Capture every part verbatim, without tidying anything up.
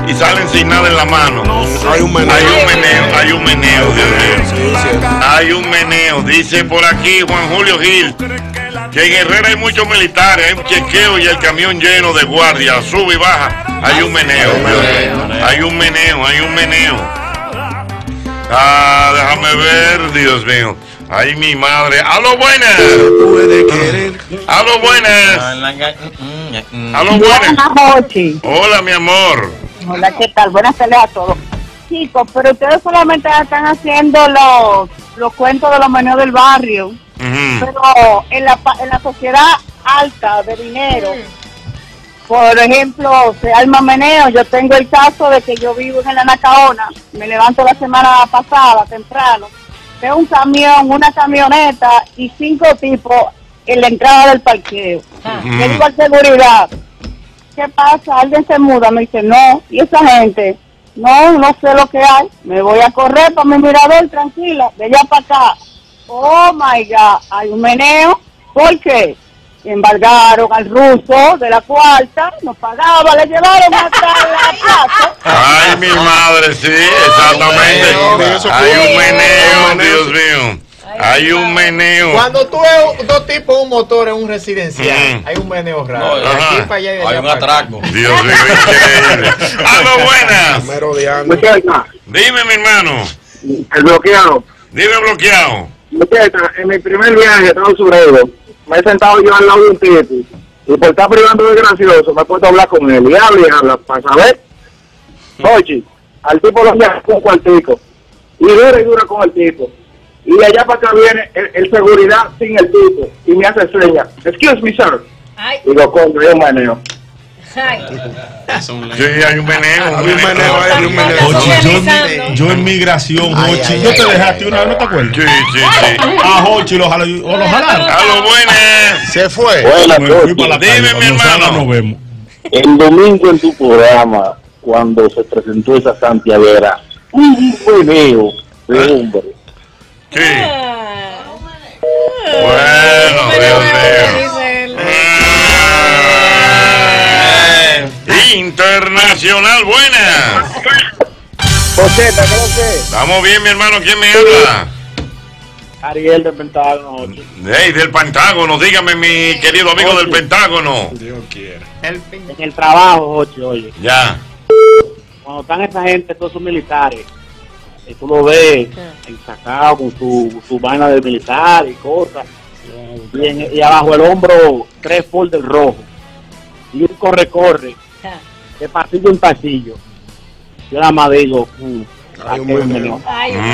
y salen sin nada en la mano. Hay un meneo. Hay un meneo, hay un meneo, Dios mío. Hay un meneo. Dice por aquí Juan Julio Gil que en Herrera hay muchos militares, hay un chequeo y el camión lleno de guardias, sube y baja. Hay un meneo, hay un meneo, hay un meneo. Ah, déjame ver, Dios mío. Ay, mi madre. ¡A lo buenas! ¡A lo buenas! ¡A lo buenas! Hola, mi amor. Hola, ¿qué tal? Buenas tardes a todos. Chicos, pero ustedes solamente están haciendo los, los cuentos de los meneos del barrio. Uh-huh. Pero en la, en la sociedad alta de dinero, por ejemplo, se arma meneo. Yo tengo el caso de que yo vivo en la Nacaona. Me levanto la semana pasada, temprano. Veo un camión, una camioneta y cinco tipos en la entrada del parqueo. Uh-huh. Le digo a seguridad, ¿qué pasa? ¿Alguien se muda? Me dice, no. ¿Y esa gente? No, no sé lo que hay. Me voy a correr para mi mirador, tranquila, de allá para acá. Oh, my God, hay un meneo. ¿Por qué? Embargaron al ruso de la cuarta, nos pagaba, le llevaron hasta la casa. Ay, mi madre, sí, exactamente. Hay un meneo, Dios mío. Hay un meneo. Cuando tú ves dos tipos un motor en un residencial, mm. hay un meneo raro. No, aquí para allá y de hay allá un atraco. Dios mío, increíble. ¡A lo buenas! Dime, mi hermano. El bloqueado. Dime, bloqueado. Muchacha, en mi primer viaje a Estados Unidos, me he sentado yo al lado de un tipo y por estar privando de gracioso me he puesto a hablar con él y habla y habla para saber. Oye, al tipo lo deja con un cuartico y dura y dura con el tipo y de allá para acá viene el, el seguridad sin el tipo y me hace señas. Excuse me, sir. Ay. Digo, contra, yo meneo. Ay. Sí, hay un meneo. Hay un meneo, hay un meneo. Ochi, yo, yo en migración, Ochi, yo te dejaste una vez, ¿no te acuerdas? Sí, sí, sí. Ah, Ochi, lo jalaron. ¿O lo jalaron? A lo buenas. Se fue. Buenas noches. Dime, mi hermano. Nos vemos. El domingo en tu programa, cuando se presentó esa santiaguera, un meneo de hombre. Sí. Bueno, Dios mío. Internacional, buenas. José, ¿qué lo que? Estamos bien, mi hermano. ¿Quién me habla? Ariel del Pentágono. Hey, del Pentágono. Dígame, mi querido amigo del Pentágono. Dios quiera. En el trabajo, ocho, oye. Ya. Cuando están esa gente, todos sus militares, y tú lo ves ensacado con su, su vaina de militar y cosas, y, en, y abajo el hombro tres folders rojos, y un corre-corre, de pasillo en pasillo. Yo nada más digo, mm, hay un meneo. Ay, Mm,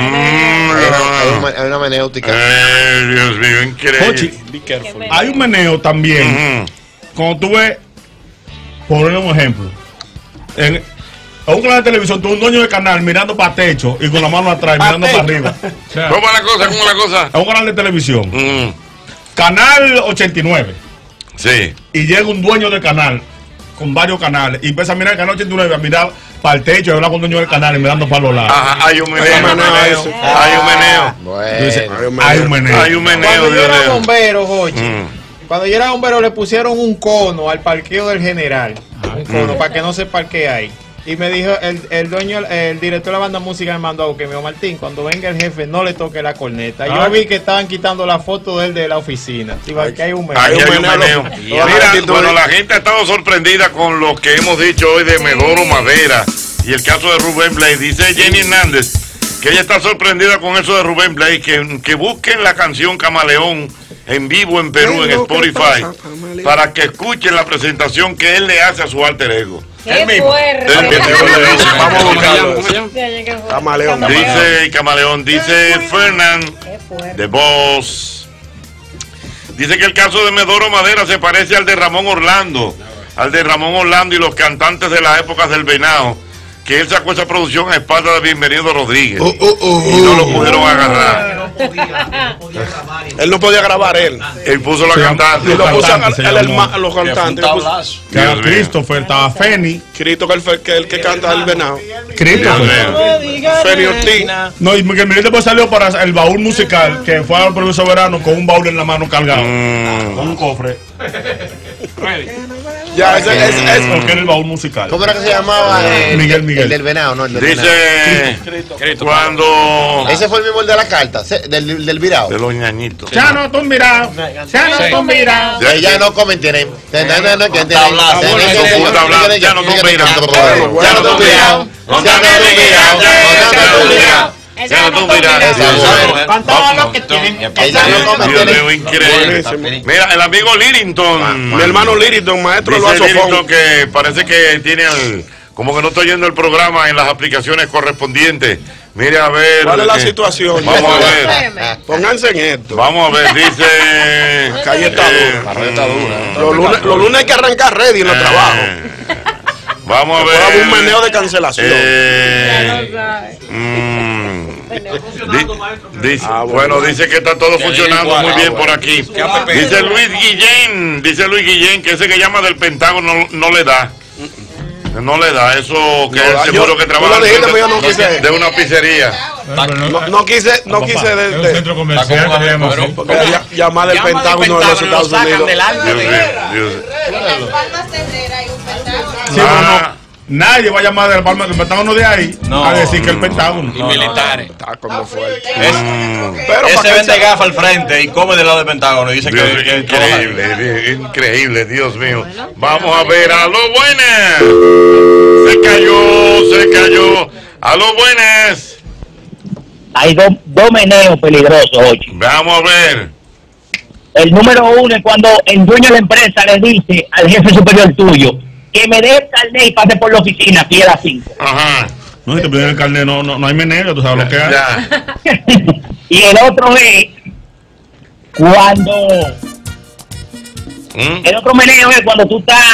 Hay una menéutica. Ay, Dios mío, increíble. Ochi, be careful. Hay un meneo también. Ujú. Cuando tú ves, por un ejemplo, en a un canal de televisión, tú un dueño de canal mirando para techo y con la mano atrás, mirando para arriba. O sea, ¿Cómo la cosa? ¿Cómo la cosa? a un canal de televisión, Mm, canal ochenta y nueve, sí. y llega un dueño de canal con varios canales y empieza a mirar el canal ochenta y nueve, a mirar para el techo y hablar con un dueño del canal y mirando para los lados. Ajá, hay un meneo. Hay un meneo. Hay un meneo. Bueno, Dice, hay un hay un meneo. Hay un meneo, Cuando yo Dios era mío. bombero, Jochi, Mm. cuando yo era bombero le pusieron un cono al parqueo del general, un cono para que no se parquee ahí. Y me dijo, el, el dueño, el director de la banda de música me mandó a que me dijo, Martín, cuando venga el jefe no le toque la corneta. Yo Ay. vi que estaban quitando la foto de él de la oficina. Digo, aquí hay un meneo. Aquí hay un meneo. meneo. Mira, bueno, la gente ha estado sorprendida con lo que hemos dicho hoy de Medoro Madera y el caso de Rubén Blades. Dice Jenny Hernández que ella está sorprendida con eso de Rubén Blades, que, que busquen la canción Camaleón en vivo en Perú, en Spotify, para que escuchen la presentación que él le hace a su alter ego. qué Él fuerte. Vamos a buscarlo. Camaleón. Camaleón. Dice Camaleón, dice Fernán Qué fuerte. de Voz. Dice que el caso de Medoro Madera se parece al de Ramón Orlando, al de Ramón Orlando y los cantantes de las épocas del Venado, que él sacó esa producción a espaldas de Bienvenido Rodríguez Uh, uh, uh, y no lo uh. pudieron agarrar. Él no podía grabar él. Él puso la cantante. Y lo puso cantante al- se el llamó. herma- a los cantantes. Que fue un tablazo. Que era Dios mío. Christopher, estaba Feni. Cristo, que el, fe- que el que canta el venado. Dios Christopher. mío. Feni Ortiz. No, y que Miguel después salió para el baúl musical, que fue al profesor Verano con un baúl en la mano cargado. Mm. Con un cofre. Ya, ese es. Porque era el baúl musical. ¿Cómo era que se llamaba? El, Miguel, Miguel. El del venado, no, el del Dice venado. cuando. Ese fue el mismo el de la carta, del, del virado. De los ñañitos. Ya no tú mirado. Ya no tú mirado. Que ya no comen, tienen. Ya no tú mirado. Ya no tú mirado. Ya no tú mirado. Cantaba lo que tienen. Dios mío, increíble. Mira, el amigo Lirington. Mi hermano Lirington, maestro Dice del Lirington saxofón. que parece que tiene el, como que no está oyendo el programa en las aplicaciones correspondientes. Mire a ver. ¿Cuál es la eh, situación? Vamos a ver. Pónganse en esto. Vamos a ver, dice. La calle está eh, dura. La red está dura. Los lunes, los lunes hay que arrancar ready en los eh, trabajos. Vamos a Después hago un ver. meneo de cancelación. Eh, mm, di- dice- Ah, bueno, dice que está todo funcionando muy bien por aquí. Ah, Dice Luis Guillén, dice Luis Guillén que ese que llama del Pentágono no, no le da. No le da, eso que No es da. seguro Yo- que tú trabaja lo dijiste, de, pero yo no quise. de una pizzería. No, no quise, no quise de, Es un de- centro comercial que se llama así. porque ya- llamar del Pentágono de los Estados Unidos. Dios mío, Dios. Sí, pero no, nadie va a llamar del Palma del Pentágono de ahí a decir que el Pentágono. Y militares. Está como fuerte. Mm, Pero Ese para vende que gafas al frente y come del lado del Pentágono y dice Dios, que, que increíble, increíble, Dios mío. Vamos a ver, a lo buenas. Se cayó, se cayó. A lo buenas. Hay dos dos meneos peligrosos, oye. Vamos a ver. El número uno es cuando el dueño de la empresa le dice al jefe superior tuyo que me dé el carnet y pase por la oficina aquí a las cinco. Ajá. No, si te piden el carnet, no, no, no hay meneo, tú sabes lo que hay. Ya. Y el otro es cuando... ¿Mm? El otro meneo es cuando tú estás...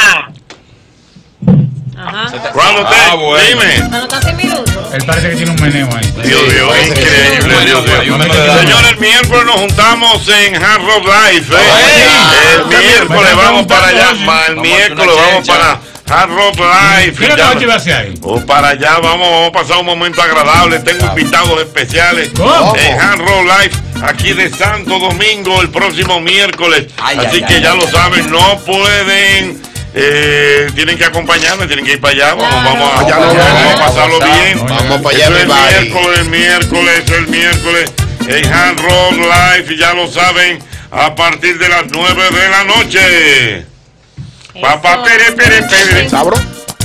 Ajá. ¿Cuándo te? Ah, bueno. Dime. Cuando está sin minutos. Él parece que tiene un meneo ahí. Dios mío, increíble, Dios mío. Señores, el miércoles nos juntamos en Hard Rock Live. ¿eh? El miércoles vamos para allá. ma, El miércoles vamos para Hard Rock Live. ¿Qué es lo que Ya- va a llevarse ahí? O para allá vamos, vamos a pasar un momento agradable. Tengo invitados especiales ¿Cómo? en Hard Rock Live aquí de Santo Domingo el próximo miércoles. Ay, Así ay, que ay, ya ay, lo ay. saben, no pueden. Eh, tienen que acompañarme, tienen que ir para allá. Vamos, vamos, a, Allá nos vamos vemos. a pasarlo bien. Vamos para allá, Eso es el everybody. miércoles, el miércoles, el miércoles en Hard Rock Live, ya lo saben, a partir de las nueve de la noche. Papá, pere, pere, pere. ¿Sabro?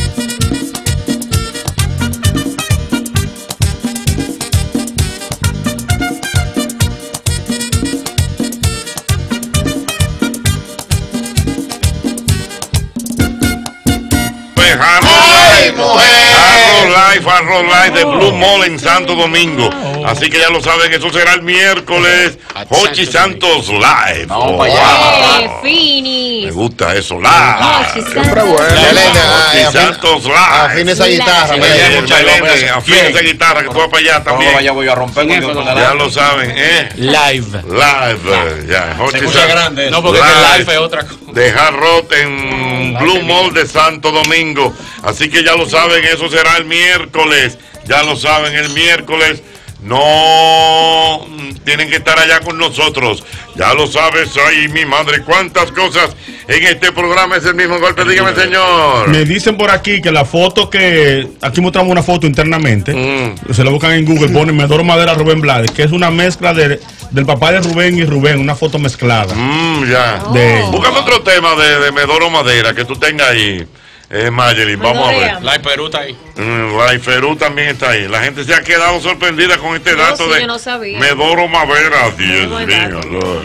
Pues, Hard Rock ¡Ay, Live, mujer! Hard Rock Live, Hard Rock Live de Blue Mall en Santo Domingo. Así que ya lo saben, eso será el miércoles. Hochi Santos Live. Vamos Oh, para allá. ¡Eh, wow. Finis! Me gusta eso, Hochi live. Siempre bueno. Elena, Hochi ay, afina- Santos afina Live. esa guitarra. Sí, me sí, dice. Belén, mucha Belén, iluminación. afina ¿Quién? esa guitarra que tú vas para allá Vamos también. allá, voy a romper con Dios con la Ya lo saben, ¿eh? Live. Live, ya. Se Hochi escucha Santos grande eso. No, porque es que Live. live es otra cosa. De Hard Rock en Blue Mall de Santo Domingo. Así que ya lo saben, eso será el miércoles. Ya lo saben, el miércoles. No mm, tienen que estar allá con nosotros. Ya lo sabes, ay mi madre, cuántas cosas en este programa es el mismo golpe. Dígame, señor. Me dicen por aquí que la foto que. Aquí mostramos una foto internamente. Mm. Se la buscan en Google, ponen Medoro Madera Rubén Blades, que es una mezcla de, del papá de Rubén y Rubén, una foto mezclada. Mm, ya. De ellos. Búscame otro tema de, de Medoro Madera que tú tengas ahí. Eh, Mayelin, vamos a ver. Live Perú está ahí. Mm, La Iferú también está ahí. La gente se ha quedado sorprendida con este Yo dato sí, de yo no sabía. Medoro Madera. Dios buen mío. dato. Lord.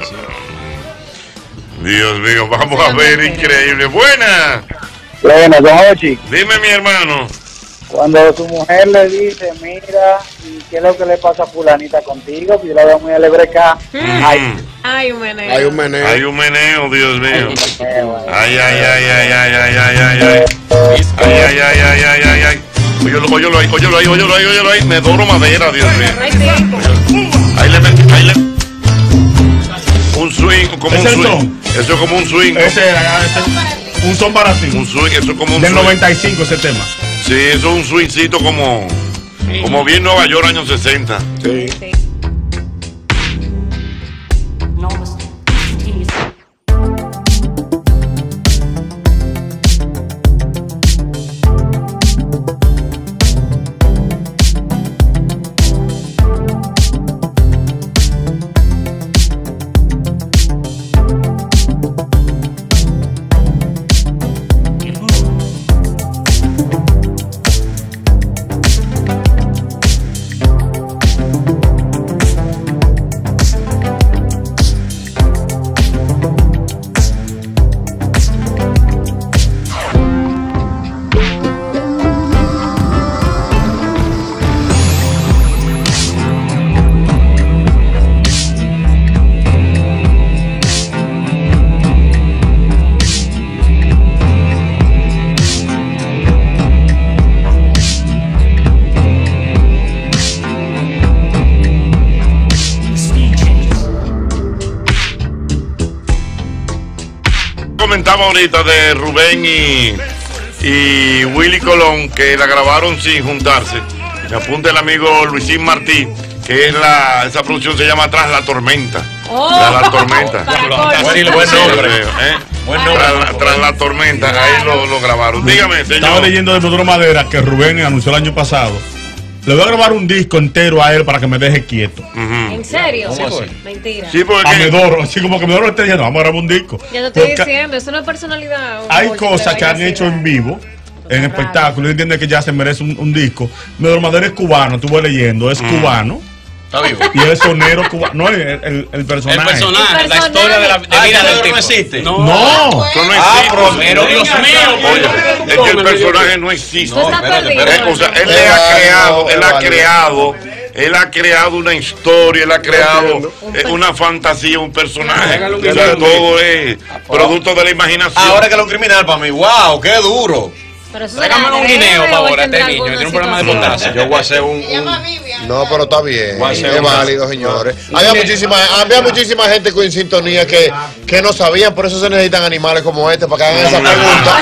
Dios mío, vamos Sí, a ver, no me increíble. Buena. Bueno, don Ochi, Dime, mi hermano. cuando su mujer le dice, mira, ¿y qué es lo que le pasa a fulanita contigo? Que yo la veo muy alebreca. Ay, Mm, Ay, un meneo. Hay un meneo. Hay un meneo, Dios mío. eh, bueno. Ay, ay, ay, ay, ay, ay, ay, ay, ay. Ay, ay, ay, ay, ay, ay, ay. Óyelo, óyelo ahí, óyelo ahí, óyelo ahí, óyelo ahí. Medoro Madera, Dios mío. Ay, sí. Ahí le metí, ahí le. Un swing, como un ¿Es el swing. son? Eso es como un swing. Ese era ese- un son para ti. Un swing, eso es como un Del swing. noventa y cinco ese tema. Sí, eso es un swingcito como, como bien Nueva York, años sesenta. Sí. Sí. ahorita de Rubén y, y Willy Colón, que la grabaron sin juntarse. Me apunta el amigo Luisín Martí, que es la, esa producción se llama Tras la Tormenta. Oh, Tras la Tormenta. Buen, buen nombre. ¿eh? Buen nombre. Tras, tras la Tormenta, ahí lo, lo grabaron. Dígame, señor. Estaba leyendo de Pedro Madera que Rubén anunció el año pasado. Le voy a grabar un disco entero a él para que me deje quieto. Uh-huh. ¿En serio? ¿Cómo así? Mentira. Sí, porque A Medoro, así como que Medoro le está diciendo, vamos a grabar un disco. Ya te estoy Porque diciendo, eso no es personalidad. hay Oye, cosas te que vaya han a hecho decir. en vivo, en Raro. espectáculos, y entiende que ya se merece un, un disco. Medoro Madera es cubano, estuve leyendo, es cubano. Está vivo. Y es sonero cubano. No, el, el, el personaje. El personaje, El la historia de la de Ah, vida ya del no tipo. existe. No. No. eso no Ah, existe. pero Dios mío. Oye, es que el personaje no existe. Tú estás espérate, perdido. Eh, o sea, él Es le ha válido, creado, es él ha válido. creado, él ha creado una historia, él ha creado eh, una fantasía, un personaje. Hágalo un O sea, guión. todo es producto de la imaginación. Ahora que lo criminal para mí. ¡Wow! ¡Qué duro! Pero eso Tráigame será un breve, guineo, por o favor, a este tendrá niño, alguna tiene un problema de situación. potencia. Yo voy a hacer un. un- No, pero está bien, Voy a hacer es una- válido, señores. Había muchísima, había muchísima gente con sintonía que, que no sabían, por eso se necesitan animales como este para que hagan esa pregunta.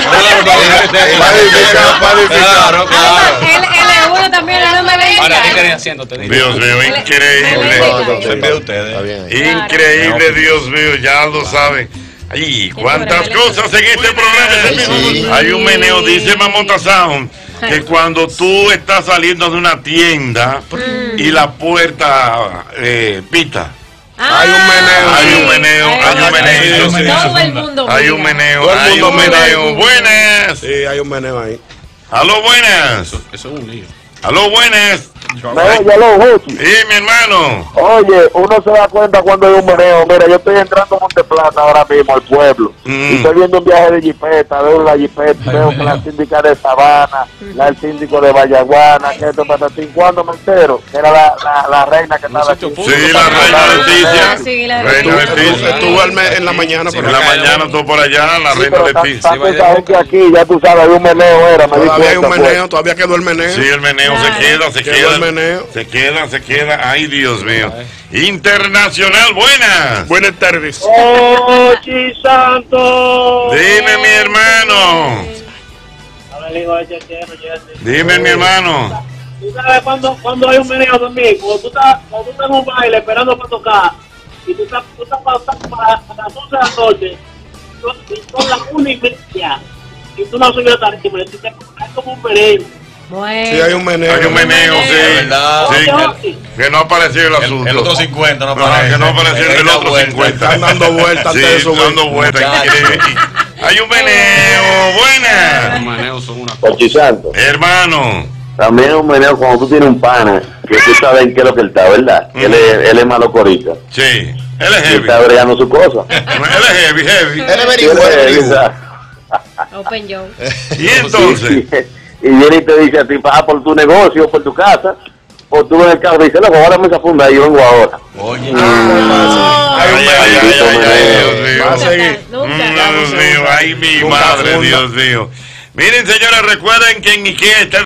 Para edificar, para edificar. Claro, claro. Él, él es uno también, no me venga. Ahora, ¿qué querían haciendo? Te digo. Dios mío, Él- increíble. él- Se envía a ustedes. Está bien ahí. Increíble, Dios mío, ya lo saben. Ay, cuántas cosas en este programa. Sí. Hay un meneo, dice Mamota Sound, que cuando tú estás saliendo de una tienda y la puerta eh, pita. Ah, Hay un meneo. Hay un meneo, hay un meneo. sí. Todo el mundo. Hay mira. un meneo, Todo el hay mundo un mira. meneo. Buenas. Sí, hay un meneo ahí. Aló, buenas. Eso es un lío. Aló, buenas. No, ya lo Jochi. Sí, mi hermano. Oye, uno se da cuenta cuando hay un meneo. Mira, yo estoy entrando a Monteplata ahora mismo, al pueblo. Mm. Y estoy viendo un viaje de jipeta. Veo la jipeta, veo que la síndica de Sabana, la el síndico de Vallaguana, que esto, patatín. Cuando me entero, que era la, la, la reina que estaba aquí. Sí, la reina Ah, Leticia. sí, la Reina Leticia. Leticia. Estuvo al me- en la mañana, En pero la mañana, todo por allá, la Sí, reina pero está- Leticia. está esa gente aquí, ya tú sabes, hay un meneo, era, me di todavía hay un cuenta, pues. meneo, todavía quedó el meneo. Sí, el meneo Claro. se queda, se Quedó queda. el meneo. Se queda, se queda. Ay, Dios mío. Internacional, buenas. Buenas tardes. ¡Ochi Santo! Dime, mi hermano. Dime, mi hermano. ¿Tú sabes cuando, cuando hay un meneo también? Cuando tú estás, cuando tú estás en un baile esperando para tocar y tú estás, tú estás para, para, para las once de la noche y son las una y media y tú no subes a tarima y tú te es como un merengue. Bueno. Sí, hay un meneo. Hay un meneo, sí. verdad. Sí, que, que no apareció el asunto. El, el otro cincuenta no Ajá, aparece. que no apareció el Da otro vuelta. cincuenta. Están dando vueltas Sí, antes de subir. dando vueltas. increíble. Hay un meneo, buena. Los maneos son una Ochi Santo. Hermano. También es un meneo cuando tú tienes un pana que tú sabes en qué es lo que él está, ¿verdad? Mm. Él, es, él es malo corita. Sí, él es Y heavy. está bregando su cosa. Él es heavy, heavy. Él es Sí, averiguo, él es él es, averiguo. ¿sabes? Open Joe. Y entonces. Y viene y te dice a ti, ah, por tu negocio, por tu casa, o tú en el carro, dice, loco, guárdame esa funda y yo vengo ahora. Oye. Ay, ay, ay, ay, ay, Va a Dios mío. seguir. Nunca. Mm, Dios mío, ay, mi Nunca madre, funda. Dios mío. Miren, señores, recuerden que en IKEA está